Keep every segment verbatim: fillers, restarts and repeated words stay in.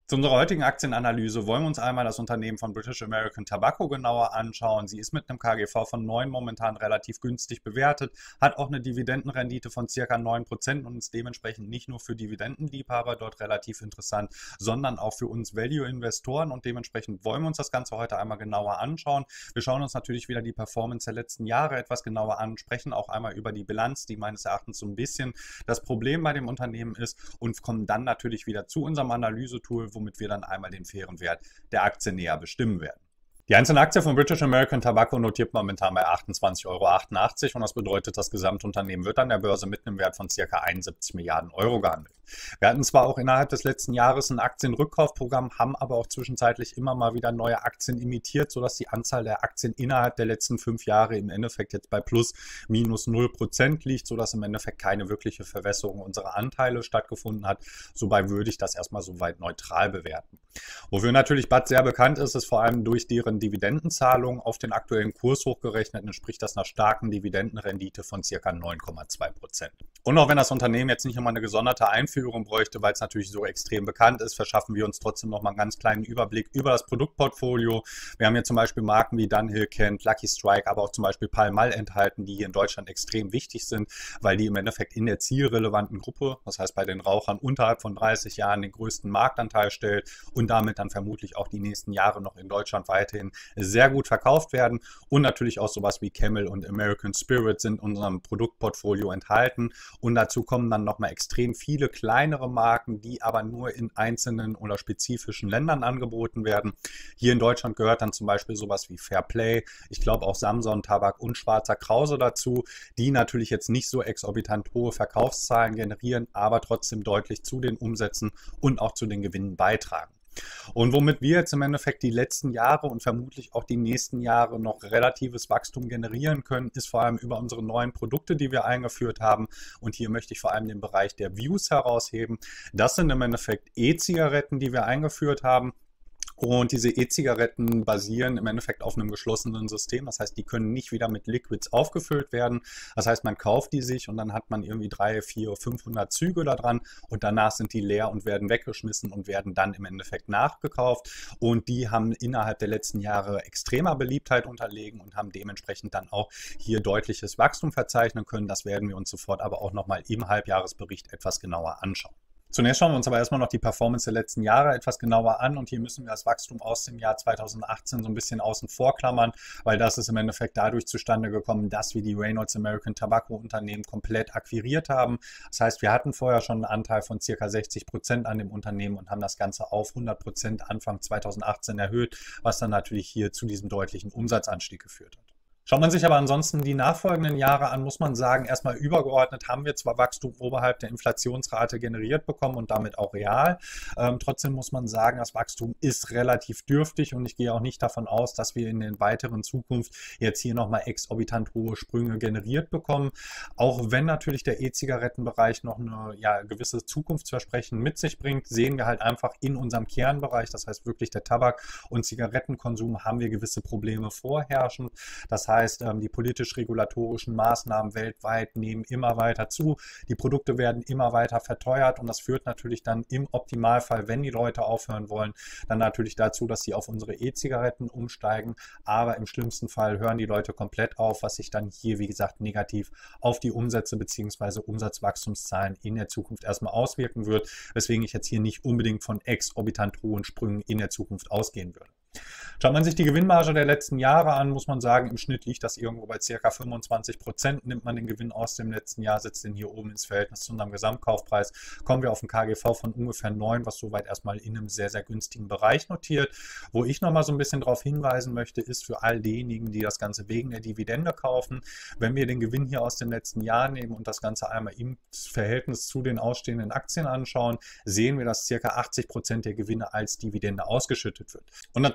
Zu unserer heutigen Aktienanalyse wollen wir uns einmal das Unternehmen von British American Tobacco genauer anschauen. Sie ist mit einem K G V von neun momentan relativ günstig bewertet, hat auch eine Dividendenrendite von circa neun Prozent und ist dementsprechend nicht nur für Dividendenliebhaber dort relativ interessant, sondern auch für uns Value-Investoren, und dementsprechend wollen wir uns das Ganze heute einmal genauer anschauen. Wir schauen uns natürlich wieder die Performance der letzten Jahre etwas genauer an, sprechen auch einmal über die Bilanz, die meines Erachtens so ein bisschen das Problem bei dem Unternehmen ist, und kommen dann natürlich wieder zu unserem Analysetool, womit wir dann einmal den fairen Wert der Aktie näher bestimmen werden. Die einzelne Aktie von British American Tobacco notiert momentan bei achtundzwanzig Euro achtundachtzig, und das bedeutet, das Gesamtunternehmen wird an der Börse mit einem Wert von ca. einundsiebzig Milliarden Euro gehandelt. Wir hatten zwar auch innerhalb des letzten Jahres ein Aktienrückkaufprogramm, haben aber auch zwischenzeitlich immer mal wieder neue Aktien imitiert, sodass die Anzahl der Aktien innerhalb der letzten fünf Jahre im Endeffekt jetzt bei plus minus null Prozent liegt, sodass im Endeffekt keine wirkliche Verwässerung unserer Anteile stattgefunden hat. Sobei würde ich das erstmal soweit neutral bewerten. Wofür natürlich B A T sehr bekannt ist, ist vor allem durch deren Dividendenzahlung auf den aktuellen Kurs hochgerechnet, entspricht das einer starken Dividendenrendite von ca. neun Komma zwei Prozent. Und auch wenn das Unternehmen jetzt nicht nochmal eine gesonderte Einführung bräuchte, weil es natürlich so extrem bekannt ist, verschaffen wir uns trotzdem nochmal einen ganz kleinen Überblick über das Produktportfolio. Wir haben hier zum Beispiel Marken wie Dunhill, Kent, Lucky Strike, aber auch zum Beispiel Pall Mall enthalten, die hier in Deutschland extrem wichtig sind, weil die im Endeffekt in der zielrelevanten Gruppe, das heißt bei den Rauchern unterhalb von dreißig Jahren, den größten Marktanteil stellt und damit dann vermutlich auch die nächsten Jahre noch in Deutschland weiterhin sehr gut verkauft werden. Und natürlich auch sowas wie Camel und American Spirit sind in unserem Produktportfolio enthalten. Und dazu kommen dann nochmal extrem viele kleinere Marken, die aber nur in einzelnen oder spezifischen Ländern angeboten werden. Hier in Deutschland gehört dann zum Beispiel sowas wie Fairplay, ich glaube auch Samson Tabak und Schwarzer Krause dazu, die natürlich jetzt nicht so exorbitant hohe Verkaufszahlen generieren, aber trotzdem deutlich zu den Umsätzen und auch zu den Gewinnen beitragen. Und womit wir jetzt im Endeffekt die letzten Jahre und vermutlich auch die nächsten Jahre noch relatives Wachstum generieren können, ist vor allem über unsere neuen Produkte, die wir eingeführt haben. Und hier möchte ich vor allem den Bereich der Views herausheben. Das sind im Endeffekt E-Zigaretten, die wir eingeführt haben. Und diese E-Zigaretten basieren im Endeffekt auf einem geschlossenen System. Das heißt, die können nicht wieder mit Liquids aufgefüllt werden. Das heißt, man kauft die sich und dann hat man irgendwie drei, vier, fünfhundert Züge da dran und danach sind die leer und werden weggeschmissen und werden dann im Endeffekt nachgekauft. Und die haben innerhalb der letzten Jahre extremer Beliebtheit unterlegen und haben dementsprechend dann auch hier deutliches Wachstum verzeichnen können. Das werden wir uns sofort aber auch nochmal im Halbjahresbericht etwas genauer anschauen. Zunächst schauen wir uns aber erstmal noch die Performance der letzten Jahre etwas genauer an, und hier müssen wir das Wachstum aus dem Jahr zweitausendachtzehn so ein bisschen außen vor klammern, weil das ist im Endeffekt dadurch zustande gekommen, dass wir die Reynolds American Tobacco Unternehmen komplett akquiriert haben. Das heißt, wir hatten vorher schon einen Anteil von ca. sechzig Prozent an dem Unternehmen und haben das Ganze auf hundert Prozent Anfang zweitausendachtzehn erhöht, was dann natürlich hier zu diesem deutlichen Umsatzanstieg geführt hat. Schaut man sich aber ansonsten die nachfolgenden Jahre an, muss man sagen, erstmal übergeordnet haben wir zwar Wachstum oberhalb der Inflationsrate generiert bekommen und damit auch real. Ähm, trotzdem muss man sagen, das Wachstum ist relativ dürftig, und ich gehe auch nicht davon aus, dass wir in der weiteren Zukunft jetzt hier nochmal exorbitant hohe Sprünge generiert bekommen. Auch wenn natürlich der E-Zigarettenbereich noch eine ja, gewisse Zukunftsversprechen mit sich bringt, sehen wir halt einfach in unserem Kernbereich, das heißt wirklich der Tabak- und Zigarettenkonsum, haben wir gewisse Probleme vorherrschend. Das heißt, heißt, die politisch-regulatorischen Maßnahmen weltweit nehmen immer weiter zu. Die Produkte werden immer weiter verteuert, und das führt natürlich dann im Optimalfall, wenn die Leute aufhören wollen, dann natürlich dazu, dass sie auf unsere E-Zigaretten umsteigen. Aber im schlimmsten Fall hören die Leute komplett auf, was sich dann hier, wie gesagt, negativ auf die Umsätze bzw. Umsatzwachstumszahlen in der Zukunft erstmal auswirken wird, weswegen ich jetzt hier nicht unbedingt von exorbitant hohen Sprüngen in der Zukunft ausgehen würde. Schaut man sich die Gewinnmarge der letzten Jahre an, muss man sagen, im Schnitt liegt das irgendwo bei ca. fünfundzwanzig Prozent. Nimmt man den Gewinn aus dem letzten Jahr, setzt den hier oben ins Verhältnis zu unserem Gesamtkaufpreis, kommen wir auf ein K G V von ungefähr neun, was soweit erstmal in einem sehr, sehr günstigen Bereich notiert. Wo ich nochmal so ein bisschen darauf hinweisen möchte, ist für all diejenigen, die das Ganze wegen der Dividende kaufen, wenn wir den Gewinn hier aus dem letzten Jahr nehmen und das Ganze einmal im Verhältnis zu den ausstehenden Aktien anschauen, sehen wir, dass ca. achtzig Prozent der Gewinne als Dividende ausgeschüttet wird. Und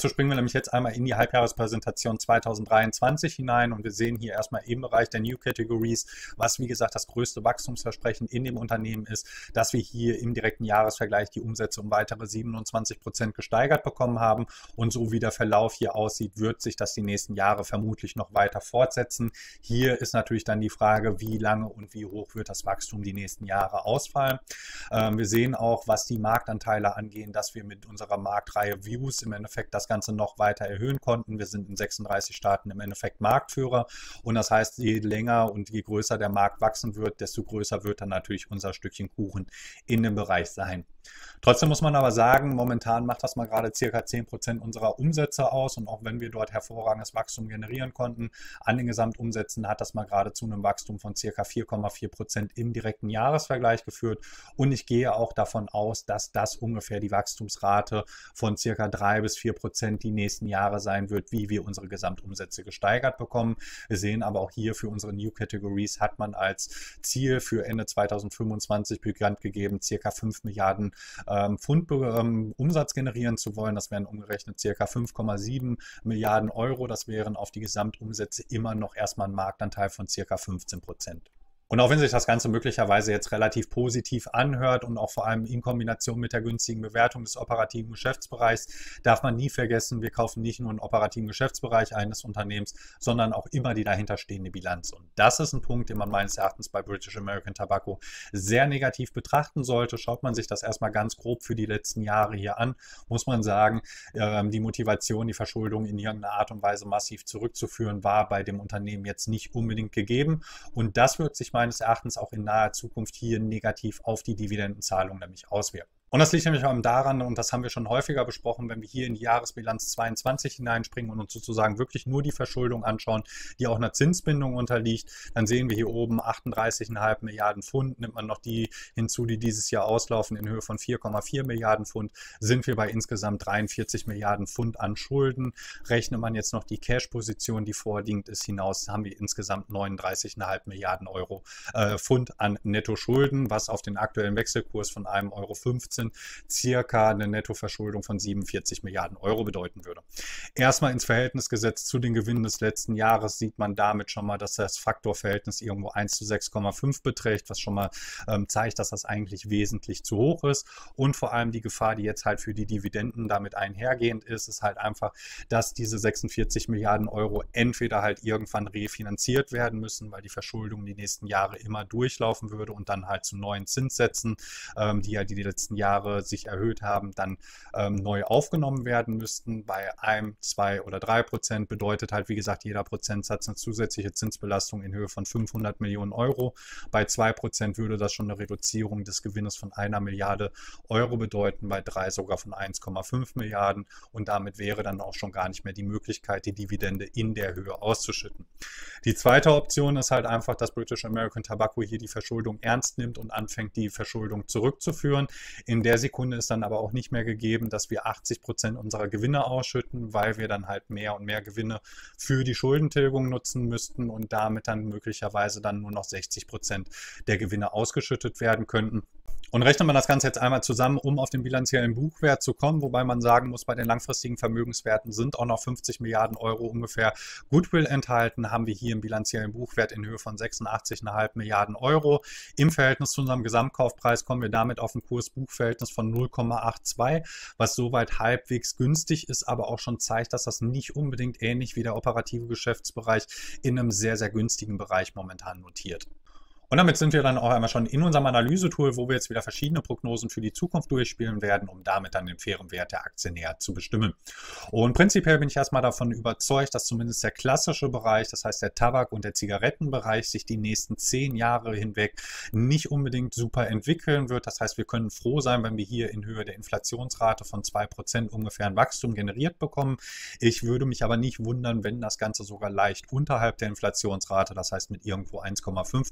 Dazu springen wir nämlich jetzt einmal in die Halbjahrespräsentation zweitausenddreiundzwanzig hinein und wir sehen hier erstmal im Bereich der New Categories, was wie gesagt das größte Wachstumsversprechen in dem Unternehmen ist, dass wir hier im direkten Jahresvergleich die Umsätze um weitere siebenundzwanzig Prozent gesteigert bekommen haben und so wie der Verlauf hier aussieht, wird sich das die nächsten Jahre vermutlich noch weiter fortsetzen. Hier ist natürlich dann die Frage, wie lange und wie hoch wird das Wachstum die nächsten Jahre ausfallen. Ähm, wir sehen auch, was die Marktanteile angehen, dass wir mit unserer Marktreihe Views im Endeffekt das Ganze noch weiter erhöhen konnten. Wir sind in sechsunddreißig Staaten im Endeffekt Marktführer und das heißt, je länger und je größer der Markt wachsen wird, desto größer wird dann natürlich unser Stückchen Kuchen in dem Bereich sein. Trotzdem muss man aber sagen, momentan macht das mal gerade circa zehn Prozent unserer Umsätze aus und auch wenn wir dort hervorragendes Wachstum generieren konnten, an den Gesamtumsätzen hat das mal gerade zu einem Wachstum von circa vier Komma vier Prozent im direkten Jahresvergleich geführt und ich gehe auch davon aus, dass das ungefähr die Wachstumsrate von circa drei bis vier Prozent die nächsten Jahre sein wird, wie wir unsere Gesamtumsätze gesteigert bekommen. Wir sehen aber auch hier für unsere New Categories hat man als Ziel für Ende zweitausendfünfundzwanzig bekannt gegeben, circa fünf Milliarden ähm, Pfund ähm, Umsatz generieren zu wollen. Das wären umgerechnet circa fünf Komma sieben Milliarden Euro. Das wären auf die Gesamtumsätze immer noch erstmal ein Marktanteil von circa fünfzehn Prozent. Und auch wenn sich das Ganze möglicherweise jetzt relativ positiv anhört und auch vor allem in Kombination mit der günstigen Bewertung des operativen Geschäftsbereichs, darf man nie vergessen, wir kaufen nicht nur einen operativen Geschäftsbereich eines Unternehmens, sondern auch immer die dahinterstehende Bilanz. Und das ist ein Punkt, den man meines Erachtens bei British American Tobacco sehr negativ betrachten sollte. Schaut man sich das erstmal ganz grob für die letzten Jahre hier an, muss man sagen, die Motivation, die Verschuldung in irgendeiner Art und Weise massiv zurückzuführen, war bei dem Unternehmen jetzt nicht unbedingt gegeben. Und das wird sich meines Erachtens auch in naher Zukunft hier negativ auf die Dividendenzahlung nämlich auswirken. Und das liegt nämlich vor allem daran, und das haben wir schon häufiger besprochen, wenn wir hier in die Jahresbilanz zweiundzwanzig hineinspringen und uns sozusagen wirklich nur die Verschuldung anschauen, die auch einer Zinsbindung unterliegt, dann sehen wir hier oben achtunddreißig Komma fünf Milliarden Pfund. Nimmt man noch die hinzu, die dieses Jahr auslaufen in Höhe von vier Komma vier Milliarden Pfund, sind wir bei insgesamt dreiundvierzig Milliarden Pfund an Schulden. Rechnet man jetzt noch die Cash-Position, die vorliegend ist, hinaus, haben wir insgesamt neununddreißig Komma fünf Milliarden Euro äh, Pfund an Netto-Schulden, was auf den aktuellen Wechselkurs von einem Euro fünfzehn circa eine Nettoverschuldung von siebenundvierzig Milliarden Euro bedeuten würde. Erstmal ins Verhältnis gesetzt zu den Gewinnen des letzten Jahres sieht man damit schon mal, dass das Faktorverhältnis irgendwo eins zu sechs Komma fünf beträgt, was schon mal ähm, zeigt, dass das eigentlich wesentlich zu hoch ist und vor allem die Gefahr, die jetzt halt für die Dividenden damit einhergehend ist, ist halt einfach, dass diese sechsundvierzig Milliarden Euro entweder halt irgendwann refinanziert werden müssen, weil die Verschuldung die nächsten Jahre immer durchlaufen würde und dann halt zu neuen Zinssätzen, ähm, die ja die letzten Jahre sich erhöht haben, dann ähm, neu aufgenommen werden müssten. Bei einem, zwei oder drei Prozent bedeutet halt, wie gesagt, jeder Prozentsatz eine zusätzliche Zinsbelastung in Höhe von fünfhundert Millionen Euro. Bei zwei Prozent würde das schon eine Reduzierung des Gewinnes von einer Milliarde Euro bedeuten, bei drei sogar von eins Komma fünf Milliarden und damit wäre dann auch schon gar nicht mehr die Möglichkeit, die Dividende in der Höhe auszuschütten. Die zweite Option ist halt einfach, dass British American Tobacco hier die Verschuldung ernst nimmt und anfängt, die Verschuldung zurückzuführen. In der Sekunde ist dann aber auch nicht mehr gegeben, dass wir achtzig Prozent unserer Gewinne ausschütten, weil wir dann halt mehr und mehr Gewinne für die Schuldentilgung nutzen müssten und damit dann möglicherweise dann nur noch sechzig Prozent der Gewinne ausgeschüttet werden könnten. Und rechnet man das Ganze jetzt einmal zusammen, um auf den bilanziellen Buchwert zu kommen, wobei man sagen muss, bei den langfristigen Vermögenswerten sind auch noch fünfzig Milliarden Euro ungefähr Goodwill enthalten, haben wir hier im bilanziellen Buchwert in Höhe von sechsundachtzig Komma fünf Milliarden Euro. Im Verhältnis zu unserem Gesamtkaufpreis kommen wir damit auf ein Kurs-Buch-Verhältnis von null Komma zweiundachtzig, was soweit halbwegs günstig ist, aber auch schon zeigt, dass das nicht unbedingt ähnlich wie der operative Geschäftsbereich in einem sehr, sehr günstigen Bereich momentan notiert. Und damit sind wir dann auch einmal schon in unserem Analysetool, wo wir jetzt wieder verschiedene Prognosen für die Zukunft durchspielen werden, um damit dann den fairen Wert der Aktie näher zu bestimmen. Und prinzipiell bin ich erstmal davon überzeugt, dass zumindest der klassische Bereich, das heißt der Tabak- und der Zigarettenbereich, sich die nächsten zehn Jahre hinweg nicht unbedingt super entwickeln wird. Das heißt, wir können froh sein, wenn wir hier in Höhe der Inflationsrate von zwei Prozent ungefähr ein Wachstum generiert bekommen. Ich würde mich aber nicht wundern, wenn das Ganze sogar leicht unterhalb der Inflationsrate, das heißt mit irgendwo eins Komma fünf Prozent,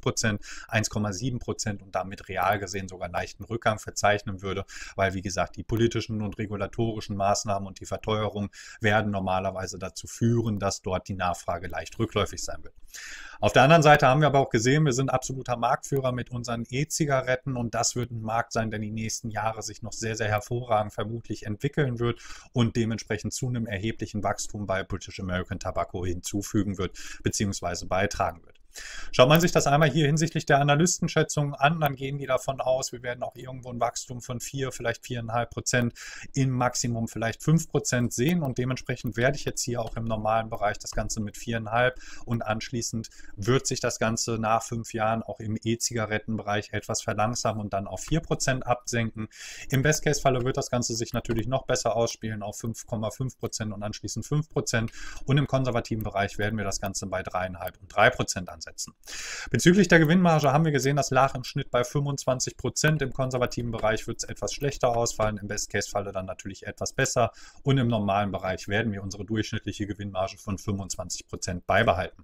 eins Komma sieben Prozent und damit real gesehen sogar einen leichten Rückgang verzeichnen würde, weil wie gesagt die politischen und regulatorischen Maßnahmen und die Verteuerung werden normalerweise dazu führen, dass dort die Nachfrage leicht rückläufig sein wird. Auf der anderen Seite haben wir aber auch gesehen, wir sind absoluter Marktführer mit unseren E-Zigaretten und das wird ein Markt sein, der die nächsten Jahre sich noch sehr, sehr hervorragend vermutlich entwickeln wird und dementsprechend zu einem erheblichen Wachstum bei British American Tobacco hinzufügen wird bzw. beitragen wird. Schaut man sich das einmal hier hinsichtlich der Analystenschätzungen an, dann gehen die davon aus, wir werden auch irgendwo ein Wachstum von vier, vielleicht vier Komma fünf Prozent, im Maximum vielleicht fünf Prozent sehen und dementsprechend werde ich jetzt hier auch im normalen Bereich das Ganze mit vier Komma fünf und anschließend wird sich das Ganze nach fünf Jahren auch im E-Zigarettenbereich etwas verlangsamen und dann auf vier Prozent absenken. Im Best-Case-Falle wird das Ganze sich natürlich noch besser ausspielen auf fünf Komma fünf Prozent und anschließend fünf Prozent und im konservativen Bereich werden wir das Ganze bei drei Komma fünf und drei Prozent ansetzen. Bezüglich der Gewinnmarge haben wir gesehen, das lag im Schnitt bei fünfundzwanzig Prozent. Im konservativen Bereich wird es etwas schlechter ausfallen, im Best-Case-Falle dann natürlich etwas besser und im normalen Bereich werden wir unsere durchschnittliche Gewinnmarge von fünfundzwanzig Prozent beibehalten.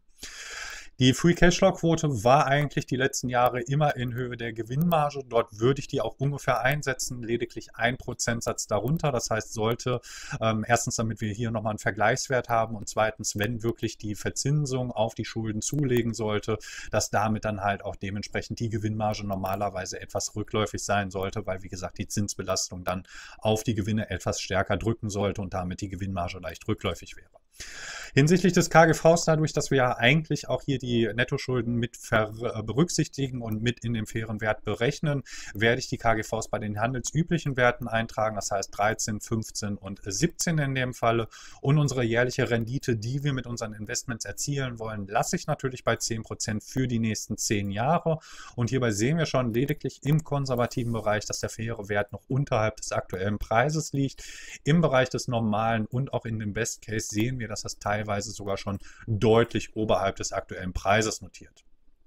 Die Free-Cashflow-Quote war eigentlich die letzten Jahre immer in Höhe der Gewinnmarge. Dort würde ich die auch ungefähr einsetzen, lediglich ein Prozentsatz darunter. Das heißt, sollte ähm, erstens, damit wir hier nochmal einen Vergleichswert haben und zweitens, wenn wirklich die Verzinsung auf die Schulden zulegen sollte, dass damit dann halt auch dementsprechend die Gewinnmarge normalerweise etwas rückläufig sein sollte, weil wie gesagt die Zinsbelastung dann auf die Gewinne etwas stärker drücken sollte und damit die Gewinnmarge leicht rückläufig wäre. Hinsichtlich des K G Vs, dadurch, dass wir ja eigentlich auch hier die Nettoschulden mit berücksichtigen und mit in den fairen Wert berechnen, werde ich die K G Vs bei den handelsüblichen Werten eintragen, das heißt dreizehn, fünfzehn und siebzehn in dem Falle. Und unsere jährliche Rendite, die wir mit unseren Investments erzielen wollen, lasse ich natürlich bei zehn Prozent für die nächsten zehn Jahre. Und hierbei sehen wir schon lediglich im konservativen Bereich, dass der faire Wert noch unterhalb des aktuellen Preises liegt. Im Bereich des normalen und auch in dem Best Case sehen wir, dass das teilweise sogar schon deutlich oberhalb des aktuellen Preises notiert.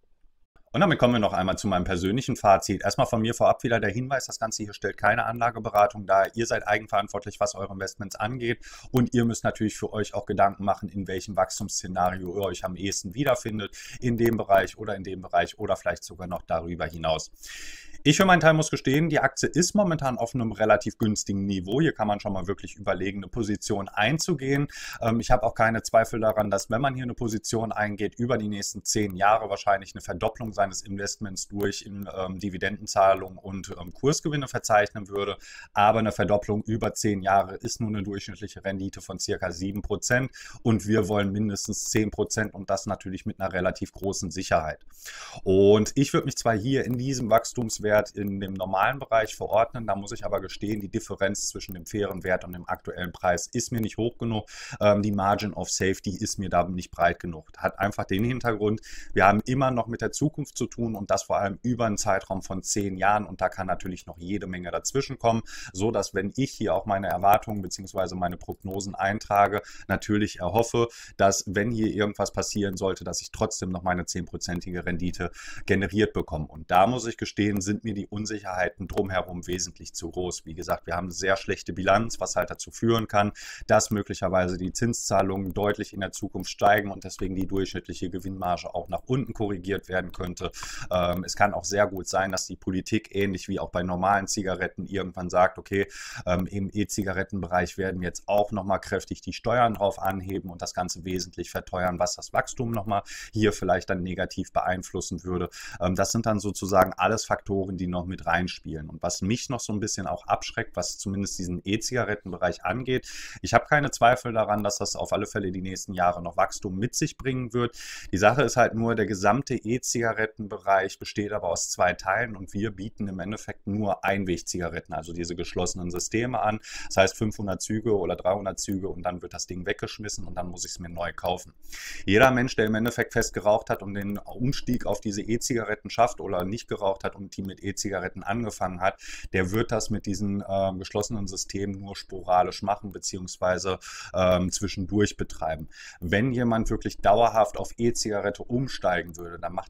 Und damit kommen wir noch einmal zu meinem persönlichen Fazit. Erstmal von mir vorab wieder der Hinweis, das Ganze hier stellt keine Anlageberatung dar. Ihr seid eigenverantwortlich, was eure Investments angeht und ihr müsst natürlich für euch auch Gedanken machen, in welchem Wachstumsszenario ihr euch am ehesten wiederfindet, in dem Bereich oder in dem Bereich oder vielleicht sogar noch darüber hinaus. Ich für meinen Teil muss gestehen, die Aktie ist momentan auf einem relativ günstigen Niveau. Hier kann man schon mal wirklich überlegen, eine Position einzugehen. Ähm, ich habe auch keine Zweifel daran, dass wenn man hier eine Position eingeht, über die nächsten zehn Jahre wahrscheinlich eine Verdopplung seines Investments durch in, ähm, Dividendenzahlungen und ähm, Kursgewinne verzeichnen würde. Aber eine Verdopplung über zehn Jahre ist nur eine durchschnittliche Rendite von circa sieben Prozent und wir wollen mindestens zehn Prozent und das natürlich mit einer relativ großen Sicherheit. Und ich würde mich zwar hier in diesem Wachstumswert in dem normalen Bereich verordnen. Da muss ich aber gestehen, die Differenz zwischen dem fairen Wert und dem aktuellen Preis ist mir nicht hoch genug. Ähm, die Margin of Safety ist mir da nicht breit genug. Hat einfach den Hintergrund, wir haben immer noch mit der Zukunft zu tun und das vor allem über einen Zeitraum von zehn Jahren und da kann natürlich noch jede Menge dazwischen kommen, so dass wenn ich hier auch meine Erwartungen bzw. meine Prognosen eintrage, natürlich erhoffe, dass wenn hier irgendwas passieren sollte, dass ich trotzdem noch meine zehnprozentige Rendite generiert bekomme. Und da muss ich gestehen, sind mir die Unsicherheiten drumherum wesentlich zu groß. Wie gesagt, wir haben eine sehr schlechte Bilanz, was halt dazu führen kann, dass möglicherweise die Zinszahlungen deutlich in der Zukunft steigen und deswegen die durchschnittliche Gewinnmarge auch nach unten korrigiert werden könnte. Ähm, es kann auch sehr gut sein, dass die Politik ähnlich wie auch bei normalen Zigaretten irgendwann sagt, okay, ähm, im E-Zigarettenbereich werden wir jetzt auch nochmal kräftig die Steuern drauf anheben und das Ganze wesentlich verteuern, was das Wachstum nochmal hier vielleicht dann negativ beeinflussen würde. Ähm, das sind dann sozusagen alles Faktoren, die noch mit reinspielen. Und was mich noch so ein bisschen auch abschreckt, was zumindest diesen E-Zigarettenbereich angeht, ich habe keine Zweifel daran, dass das auf alle Fälle die nächsten Jahre noch Wachstum mit sich bringen wird. Die Sache ist halt nur, der gesamte E-Zigarettenbereich besteht aber aus zwei Teilen und wir bieten im Endeffekt nur Einwegzigaretten, also diese geschlossenen Systeme an. Das heißt fünfhundert Züge oder dreihundert Züge und dann wird das Ding weggeschmissen und dann muss ich es mir neu kaufen. Jeder Mensch, der im Endeffekt fest geraucht hat und den Umstieg auf diese E-Zigaretten schafft oder nicht geraucht hat und die mit E-Zigaretten angefangen hat, der wird das mit diesen äh, geschlossenen Systemen nur sporadisch machen beziehungsweise ähm, zwischendurch betreiben. Wenn jemand wirklich dauerhaft auf E-Zigarette umsteigen würde, dann macht er das vielleicht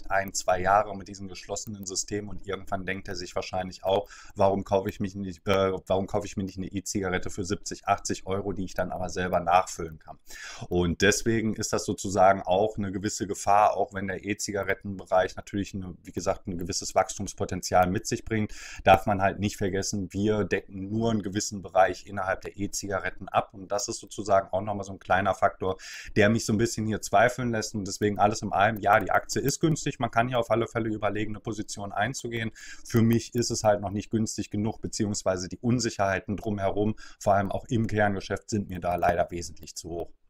vielleicht ein, zwei Jahre mit diesem geschlossenen System und irgendwann denkt er sich wahrscheinlich auch, warum kaufe ich mich nicht, äh, warum kaufe ich mir nicht eine E-Zigarette für siebzig, achtzig Euro, die ich dann aber selber nachfüllen kann. Und deswegen ist das sozusagen auch eine gewisse Gefahr, auch wenn der E-Zigarettenbereich natürlich, eine, wie gesagt, ein gewisses Wachstumspotenzial mit sich bringt, darf man halt nicht vergessen, wir decken nur einen gewissen Bereich innerhalb der E-Zigaretten ab und das ist sozusagen auch nochmal so ein kleiner Faktor, der mich so ein bisschen hier zweifeln lässt und deswegen alles in allem, ja, die Aktie ist günstig, man kann hier auf alle Fälle überlegen, eine Position einzugehen. Für mich ist es halt noch nicht günstig genug, beziehungsweise die Unsicherheiten drumherum, vor allem auch im Kerngeschäft, sind mir da leider wesentlich zu hoch.